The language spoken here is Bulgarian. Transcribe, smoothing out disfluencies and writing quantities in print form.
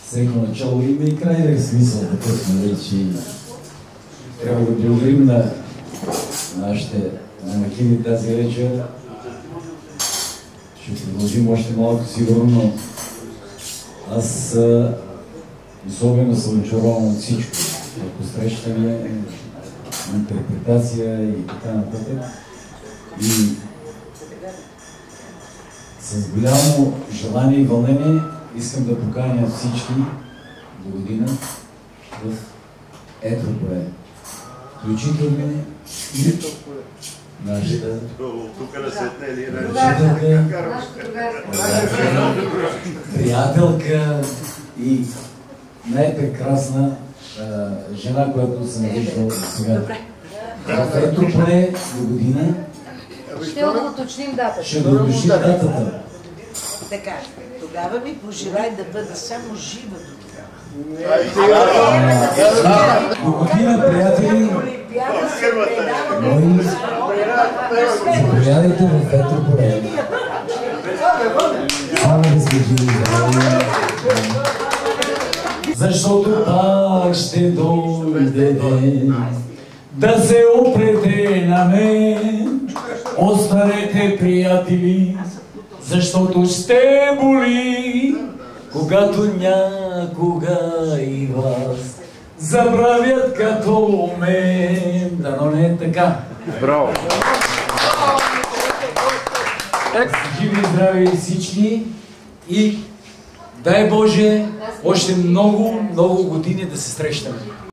всеко начало има и крайния смисъл такъв, нали, че трябва да благодарим на нашите домакини тази вечер. Ще продължим още малко сигурно, но аз особено съм очарован от всичко. От посрещане, интерпретация и така нататък. И с голямо желание и вълнение искам да поканя всички до година в Етрополе. Включително и нашата приятелка и най-прекрасна жена, която съм виждал сега. В Етрополе до година ще уточним датата. Ще да уточним датата. Така, тогава ми пожелай да бъда само жива до До година, приятели, заповядайте в Етрополе. Само да сме живи. Защото пак ще дойде ден да се опрете на мен, останете приятели, защото ще боли, когато някога и вас забравят като мен. Дано не е така. Браво! Живи и здрави всички и дай Боже още много, много години да се срещаме.